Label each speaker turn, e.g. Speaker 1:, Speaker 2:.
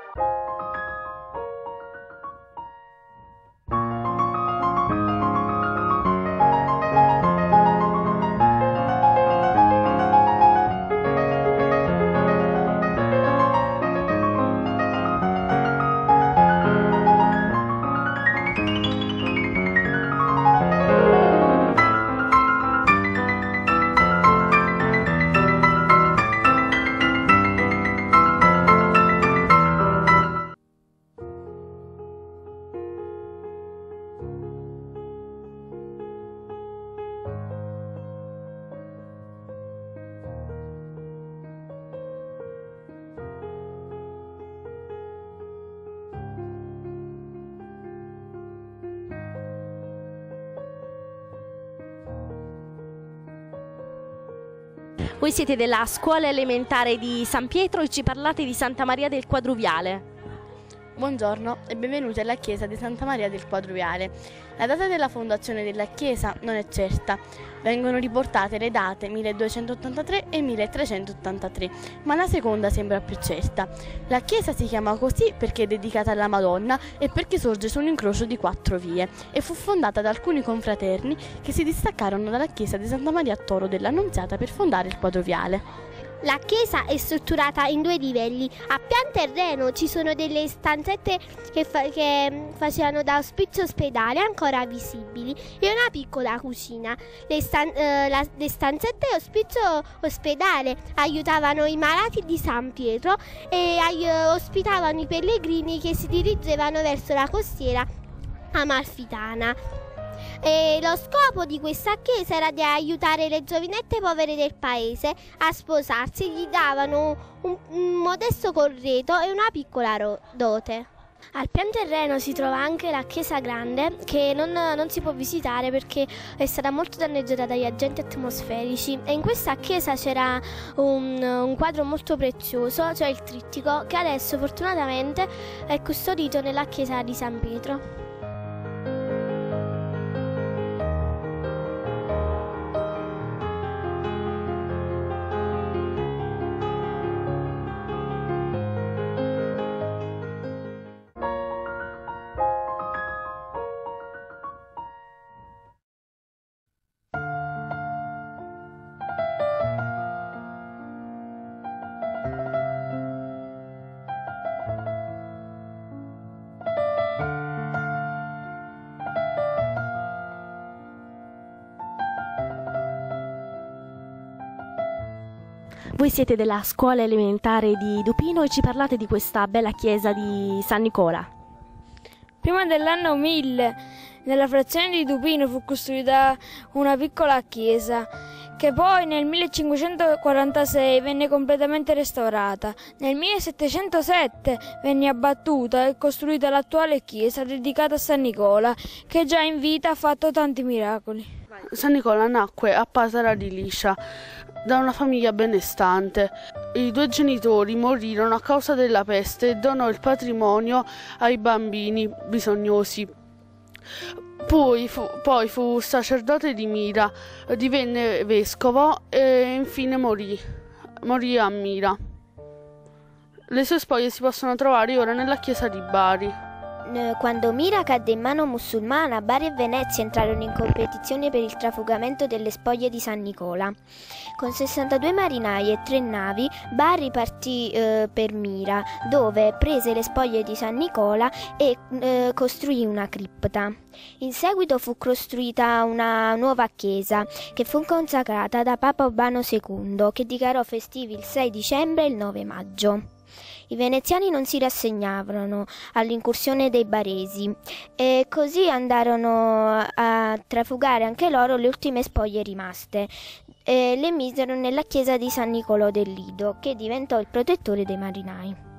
Speaker 1: Voi siete della scuola elementare di San Pietro e ci parlate di Santa Maria del Quadruviale.
Speaker 2: Buongiorno e benvenuti alla chiesa di Santa Maria del Quadruviale. La data della fondazione della chiesa non è certa. Vengono riportate le date 1283 e 1383, ma la seconda sembra più certa. La chiesa si chiama così perché è dedicata alla Madonna e perché sorge su un incrocio di 4 vie e fu fondata da alcuni confraterni che si distaccarono dalla chiesa di Santa Maria a Toro dell'Annunziata per fondare il Quadruviale.
Speaker 3: La chiesa è strutturata in 2 livelli. A pian terreno ci sono delle stanzette che facevano da ospizio ospedale ancora visibili e una piccola cucina. Le stanzette ospizio ospedale aiutavano i malati di San Pietro e ospitavano i pellegrini che si dirigevano verso la costiera amalfitana. E lo scopo di questa chiesa era di aiutare le giovinette povere del paese a sposarsi, gli davano un modesto corredo e una piccola dote. Al pian terreno si trova anche la chiesa grande che non si può visitare perché è stata molto danneggiata dagli agenti atmosferici e in questa chiesa c'era un quadro molto prezioso, cioè il trittico, che adesso fortunatamente è custodito nella chiesa di San Pietro.
Speaker 1: Voi siete della scuola elementare di Dupino e ci parlate di questa bella chiesa di San Nicola.
Speaker 4: Prima dell'anno 1000, nella frazione di Dupino fu costruita una piccola chiesa, che poi nel 1546 venne completamente restaurata. Nel 1707 venne abbattuta e costruita l'attuale chiesa dedicata a San Nicola, che già in vita ha fatto tanti miracoli.
Speaker 5: San Nicola nacque a Pasara di Liscia da una famiglia benestante. I 2 genitori morirono a causa della peste e donò il patrimonio ai bambini bisognosi. Poi fu sacerdote di Mira, divenne vescovo e infine morì a Mira. Le sue spoglie si possono trovare ora nella chiesa di Bari.
Speaker 3: Quando Mira cadde in mano musulmana, Bari e Venezia entrarono in competizione per il trafugamento delle spoglie di San Nicola. Con 62 marinai e 3 navi, Bari partì per Mira, dove prese le spoglie di San Nicola e costruì una cripta. In seguito fu costruita una nuova chiesa, che fu consacrata da Papa Urbano II, che dichiarò festivi il 6 dicembre e il 9 maggio. I veneziani non si rassegnarono all'incursione dei baresi e così andarono a trafugare anche loro le ultime spoglie rimaste e le misero nella chiesa di San Nicolò del Lido, che diventò il protettore dei marinai.